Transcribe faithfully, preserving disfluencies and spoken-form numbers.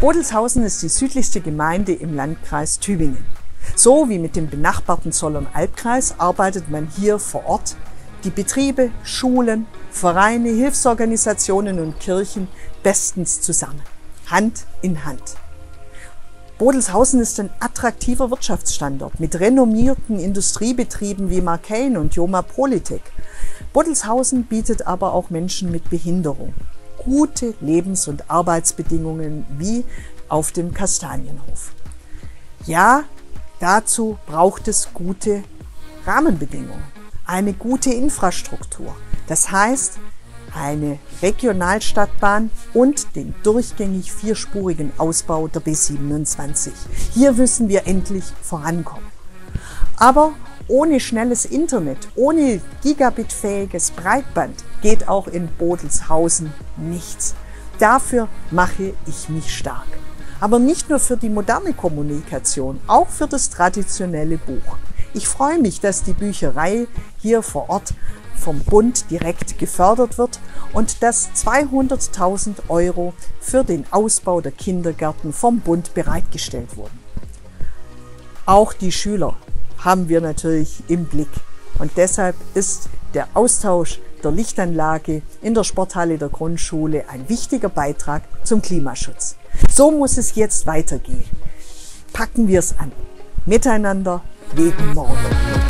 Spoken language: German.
Bodelshausen ist die südlichste Gemeinde im Landkreis Tübingen. So wie mit dem benachbarten Zollern-Albkreis arbeitet man hier vor Ort die Betriebe, Schulen, Vereine, Hilfsorganisationen und Kirchen bestens zusammen, Hand in Hand. Bodelshausen ist ein attraktiver Wirtschaftsstandort mit renommierten Industriebetrieben wie Marcain und Joma Polytech. Bodelshausen bietet aber auch Menschen mit Behinderung gute Lebens- und Arbeitsbedingungen wie auf dem Kastanienhof. Ja, dazu braucht es gute Rahmenbedingungen, eine gute Infrastruktur. Das heißt, eine Regionalstadtbahn und den durchgängig vierspurigen Ausbau der B siebenundzwanzig. Hier müssen wir endlich vorankommen. Aber ohne schnelles Internet, ohne gigabitfähiges Breitband geht auch in Bodelshausen nichts. Dafür mache ich mich stark. Aber nicht nur für die moderne Kommunikation, auch für das traditionelle Buch. Ich freue mich, dass die Bücherei hier vor Ort vom Bund direkt gefördert wird und dass zweihunderttausend Euro für den Ausbau der Kindergärten vom Bund bereitgestellt wurden. Auch die Schüler haben wir natürlich im Blick und deshalb ist der Austausch der Lichtanlage in der Sporthalle der Grundschule ein wichtiger Beitrag zum Klimaschutz. So muss es jetzt weitergehen. Packen wir es an. Miteinander wegen morgen.